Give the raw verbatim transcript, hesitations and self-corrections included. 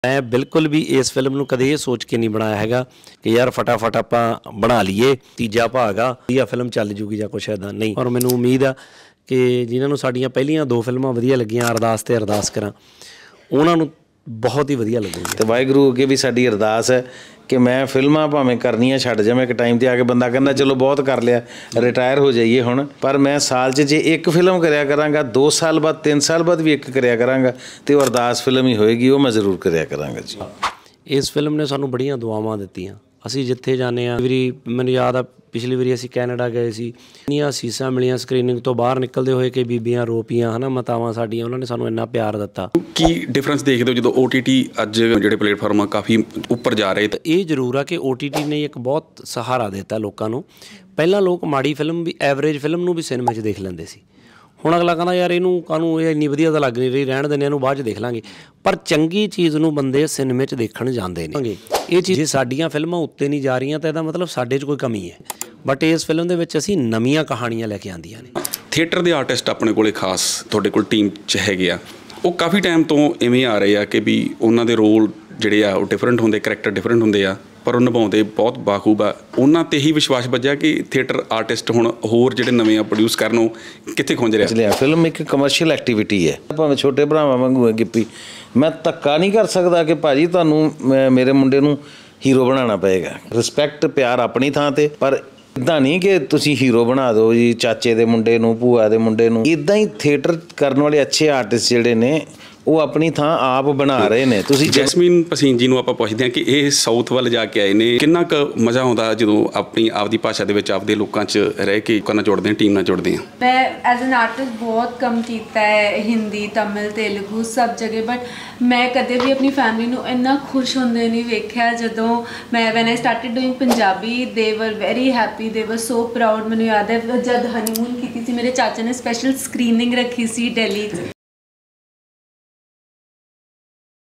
मैं बिल्कुल भी इस फिल्म ਨੂੰ ਕਦੇ ਇਹ ਸੋਚ ਕੇ ਨਹੀਂ ਬਣਾਇਆ ਹੈਗਾ ਕਿ ਯਾਰ ਫਟਾਫਟ ਆਪਾਂ ਬਣਾ ਲਈਏ ਤੀਜਾ ਭਾਗ ਆ ਇਹ ਫਿਲਮ ਚੱਲ ਜੂਗੀ ਜਾਂ ਕੁਛ ਇੱਦਾਂ ਨਹੀਂ। ਔਰ ਮੈਨੂੰ ਉਮੀਦ ਆ ਕਿ ਜਿਨ੍ਹਾਂ ਨੂੰ ਸਾਡੀਆਂ ਪਹਿਲੀਆਂ ਦੋ ਫਿਲਮਾਂ ਵਧੀਆ ਲੱਗੀਆਂ ਅਰਦਾਸ ਤੇ ਅਰਦਾਸ ਕਰਾਂ ਉਹਨਾਂ ਨੂੰ ਬਹੁਤ ਹੀ ਵਧੀਆ ਲੱਗੂਗੀ। ਤੇ ਵਾਹਿਗੁਰੂ ਅੱਗੇ ਵੀ ਸਾਡੀ ਅਰਦਾਸ ਹੈ कि मैं फिल्मां भावें करनियां छड्ड जावां एक टाइम ते आके बंदा कहंदा चलो बहुत कर लिया रिटायर हो जाइए हुण, पर मैं साल च जे एक फिल्म करिया करांगा दो साल बाद तीन साल बाद भी एक करिया करांगा ते वो अरदास फिल्म ही होएगी, वो मैं जरूर करिया करांगा जी। इस फिल्म ने सानू बड़ियां दुआवां दित्तियां, ਅਸੀਂ ਜਿੱਥੇ ਜਾਂਦੇ ਹਾਂ ਵੀਰੀ ਮੈਨੂੰ ਯਾਦ ਆ ਪਿਛਲੀ ਵਾਰੀ ਅਸੀਂ ਕੈਨੇਡਾ ਗਏ ਸੀ ਇੰਨੀਆਂ ਅਸੀਸਾਂ ਮਿਲੀਆਂ ਸਕਰੀਨਿੰਗ ਤੋਂ ਬਾਹਰ ਨਿਕਲਦੇ ਹੋਏ ਕਿ ਬੀਬੀਆਂ ਰੋ ਪਈਆਂ ਹੈ ਨਾ ਮਾਤਾਵਾਂ ਸਾਡੀਆਂ ਉਹਨਾਂ ਨੇ ਸਾਨੂੰ ਇੰਨਾ ਪਿਆਰ ਦਿੱਤਾ। ਕੀ ਡਿਫਰੈਂਸ ਦੇਖਦੇ ਹੋ ਜਦੋਂ ਓ ਟੀ ਟੀ ਅੱਜ ਜਿਹੜੇ ਪਲੇਟਫਾਰਮ ਆ ਕਾਫੀ ਉੱਪਰ ਜਾ ਰਹੇ? ਇਹ ਜ਼ਰੂਰ ਆ ਕਿ ਓ ਟੀ ਟੀ ਨੇ ਇੱਕ ਬਹੁਤ ਸਹਾਰਾ ਦਿੱਤਾ ਲੋਕਾਂ ਨੂੰ। ਪਹਿਲਾਂ ਲੋਕ ਮਾੜੀ ਫਿਲਮ ਵੀ ਐਵਰੇਜ ਫਿਲਮ ਨੂੰ ਵੀ ਸਿਨੇਮਾ 'ਚ ਦੇਖ ਲੈਂਦੇ ਸੀ, ਹੁਣ ਅਗਲਾ ਕਹਿੰਦਾ ਯਾਰ ਇਹਨੂੰ ਕਾਹਨੂੰ ਇਹ ਇੰਨੀ ਵਧੀਆ ਤਾਂ ਲੱਗ ਨਹੀਂ ਰਹੀ ਰਹਿਣ ਦਿੰਦੇ ਇਹਨੂੰ ਬਾਅਦ 'ਚ ਦੇਖ ਲਾਂਗੇ। ਪਰ ਚੰਗੀ ਚੀਜ਼ ਨੂੰ ਬੰਦੇ ਸਿਨੇਮੇ 'ਚ ਦੇਖਣ ਜਾਂਦੇ ਨੇ। ਇਹ ਚੀਜ਼ ਜੇ ਸਾਡੀਆਂ ਫਿਲਮਾਂ ਉੱਤੇ ਨਹੀਂ ਜਾ ਰਹੀਆਂ ਤਾਂ ਇਹਦਾ ਮਤਲਬ ਸਾਡੇ 'ਚ ਕੋਈ ਕਮੀ ਹੈ, ਬਟ ਇਸ ਫਿਲਮ ਦੇ ਵਿੱਚ ਅਸੀਂ ਨਵੀਆਂ ਕਹਾਣੀਆਂ ਲੈ ਕੇ ਆਉਂਦੀਆਂ ਨੇ। ਥੀਏਟਰ ਦੇ ਆਰਟਿਸਟ ਆਪਣੇ ਕੋਲੇ ਖਾਸ ਤੁਹਾਡੇ ਕੋਲ ਟੀਮ 'ਚ ਹੈਗੇ ਆ, ਉਹ ਕਾਫੀ ਟਾਈਮ ਤੋਂ ਇਵੇਂ ਆ ਰਹੇ ਆ ਕਿ ਵੀ ਉਹਨਾਂ ਦੇ ਰੋਲ ਜਿਹੜੇ ਆ ਉਹ ਡਿਫਰੈਂਟ ਹੁੰਦੇ, ਕਰੈਕਟਰ ਡਿਫਰੈਂਟ ਹੁੰਦੇ ਆ, ਪਰ ਉਹ ਨਿਭਾਉਂਦੇ ਬਹੁਤ ਬਾਖੂਬ ਆ। ਉਹਨਾਂ 'ਤੇ ਹੀ ਵਿਸ਼ਵਾਸ ਵੱਜਿਆ ਕਿ ਥੀਏਟਰ ਆਰਟਿਸਟ ਹੁਣ ਹੋਰ ਜਿਹੜੇ ਨਵੇਂ ਆ ਪ੍ਰੋਡਿਊਸ ਕਰਨ ਉਹ ਕਿੱਥੇ ਖੁੰਝ ਰਿਹਾ। ਫਿਲਮ ਇੱਕ ਕਮਰਸ਼ੀਅਲ ਐਕਟੀਵਿਟੀ ਹੈ, ਭਾਵੇਂ ਛੋਟੇ ਭਰਾਵਾਂ ਵਾਂਗੂ ਹੈ ਗਿੱਪੀ। ਮੈਂ ਧੱਕਾ ਨਹੀਂ ਕਰ ਸਕਦਾ ਕਿ ਭਾਜੀ ਤੁਹਾਨੂੰ ਮੇਰੇ ਮੁੰਡੇ ਨੂੰ ਹੀਰੋ ਬਣਾਉਣਾ ਪਏਗਾ। ਰਿਸਪੈਕਟ ਪਿਆਰ ਆਪਣੀ ਥਾਂ 'ਤੇ, ਪਰ ਇੱਦਾਂ ਨਹੀਂ ਕਿ ਤੁਸੀਂ ਹੀਰੋ ਬਣਾ ਦਿਓ ਜੀ ਚਾਚੇ ਦੇ ਮੁੰਡੇ ਨੂੰ ਭੂਆ ਦੇ ਮੁੰਡੇ ਨੂੰ। ਇੱਦਾਂ ਹੀ ਥੀਏਟਰ ਕਰਨ ਵਾਲੇ ਅੱਛੇ ਆਰਟਿਸਟ ਜਿਹੜੇ ਨੇ ਉਹ ਆਪਣੀ ਥਾਂ ਆਪ ਬਣਾ ਰਹੇ ਨੇ। ਤੁਸੀਂ ਜੈਸਮੀਨ ਭਸੀਨ ਜੀ ਨੂੰ ਆਪਾਂ ਪੁੱਛਦੇ ਹਾਂ ਕਿ ਇਹ ਸਾਊਥ ਵੱਲ ਜਾ ਕੇ ਆਏ ਨੇ, ਕਿੰਨਾ ਕੁ ਮਜ਼ਾ ਆਉਂਦਾ ਜਦੋਂ ਆਪਣੀ ਆਪਦੀ ਭਾਸ਼ਾ ਦੇ ਵਿੱਚ ਆਪਦੇ ਲੋਕਾਂ 'ਚ ਰਹਿ ਕੇ ਲੋਕਾਂ ਨਾਲ ਜੁੜਦੇ ਹਾਂ, ਟੀਮ ਨਾਲ ਜੁੜਦੇ ਹਾਂ? ਮੈਂ ਐਜ਼ ਐਨ ਆਰਟਿਸਟ ਬਹੁਤ ਕੰਮ ਕੀਤਾ ਹੈ, ਹਿੰਦੀ ਤਮਿਲ ਤੇਲਗੂ ਸਭ ਜਗ੍ਹਾ, ਬਟ ਮੈਂ ਕਦੇ ਵੀ ਆਪਣੀ ਫੈਮਿਲੀ ਨੂੰ ਇੰਨਾ ਖੁਸ਼ ਹੁੰਦੇ ਨਹੀਂ ਵੇਖਿਆ ਜਦੋਂ ਮੈਂ when I started doing Punjabi. They were very happy, ਦੇ ਵਰ ਸੋ ਪ੍ਰਾਊਡ। ਮੈਨੂੰ ਯਾਦ ਹੈ ਜਦ ਹਨੀਮੂਨ ਕੀਤੀ ਸੀ ਮੇਰੇ ਚਾਚਾ ਨੇ ਸਪੈਸ਼ਲ ਸਕਰੀਨਿੰਗ ਰੱਖੀ ਸੀ ਦਿੱਲੀ 'ਚ।